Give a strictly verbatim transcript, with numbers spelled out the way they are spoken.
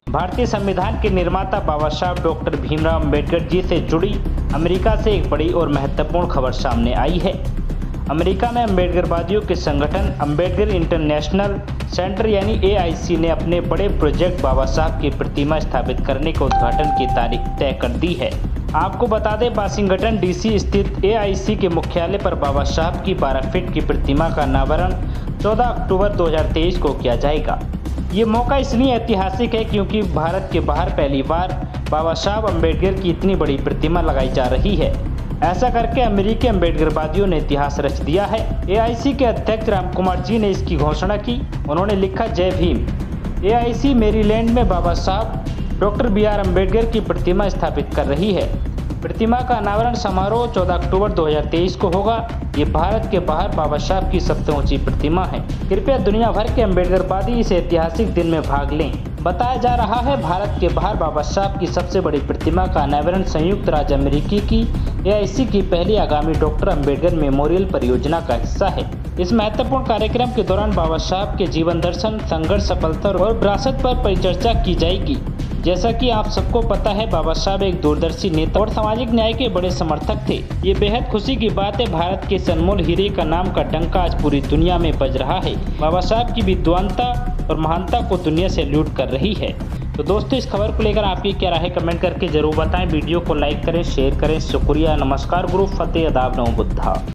भारतीय संविधान के निर्माता बाबा साहब डॉक्टर भीमराव अंबेडकर जी से जुड़ी अमेरिका से एक बड़ी और महत्वपूर्ण खबर सामने आई है। अमेरिका में अम्बेडकरवादियों के संगठन अम्बेडकर इंटरनेशनल सेंटर यानी ए आई सी ने अपने बड़े प्रोजेक्ट बाबा साहब की प्रतिमा स्थापित करने के उद्घाटन की तारीख तय कर दी है। आपको बता दें, वाशिंगटन डी सी स्थित ए आई सी के मुख्यालय पर बाबा साहब की बारह फीट की प्रतिमा का अनावरण चौदह अक्टूबर दो हज़ार तेईस को किया जाएगा। ये मौका इसलिए ऐतिहासिक है क्योंकि भारत के बाहर पहली बार बाबा साहब अम्बेडकर की इतनी बड़ी प्रतिमा लगाई जा रही है। ऐसा करके अमेरिकी अम्बेडकरवादियों ने इतिहास रच दिया है। ए आई सी के अध्यक्ष राम कुमार जी ने इसकी घोषणा की। उन्होंने लिखा, जय भीम। ए आई सी मैरीलैंड में बाबा साहब डॉक्टर बी आर अम्बेडकर की प्रतिमा स्थापित कर रही है। प्रतिमा का अनावरण समारोह चौदह अक्टूबर दो हज़ार तेईस को होगा। ये भारत के बाहर बाबा साहब की सबसे ऊंची प्रतिमा है। कृपया दुनिया भर के अम्बेडकरवादी इस ऐतिहासिक दिन में भाग लें। बताया जा रहा है, भारत के बाहर बाबा साहब की सबसे बड़ी प्रतिमा का अनावरण संयुक्त राज्य अमेरिकी की ए आई सी की पहली आगामी डॉक्टर अम्बेडकर मेमोरियल परियोजना का हिस्सा है। इस महत्वपूर्ण कार्यक्रम के दौरान बाबा साहब के जीवन दर्शन, संघर्ष, सफलता और विरासत पर परिचर्चा की जाएगी। जैसा कि आप सबको पता है, बाबा साहब एक दूरदर्शी नेता और सामाजिक न्याय के बड़े समर्थक थे। ये बेहद खुशी की बात है, भारत के इस अनमोल हीरे का नाम का डंका आज पूरी दुनिया में बज रहा है। बाबा साहब की विद्वानता और महानता को दुनिया से लूट कर रही है। तो दोस्तों, इस खबर को लेकर आपकी क्या राय है कमेंट करके जरूर बताएं। वीडियो को लाइक करें, शेयर करें। शुक्रिया, नमस्कार, गुरु फतेह, आदाब, नमो बुद्धा।